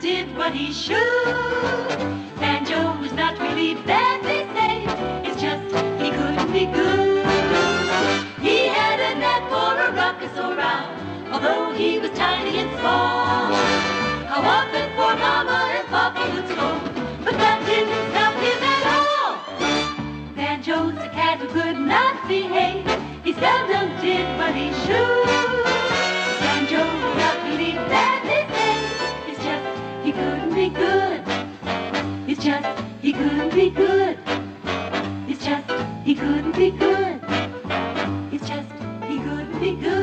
did what he should. Banjo was not really bad, they say. It's just he couldn't be good. He had a knack for a ruckus or row, although he was tiny and small. How often poor Mama and Papa would scold, but that didn't stop him at all. Banjo's a cat who could not behave. He seldom did what he should. Banjo was not really bad, they say. It's just he couldn't be good. It's just he couldn't be good. It's just he couldn't be good. It's just he couldn't be good.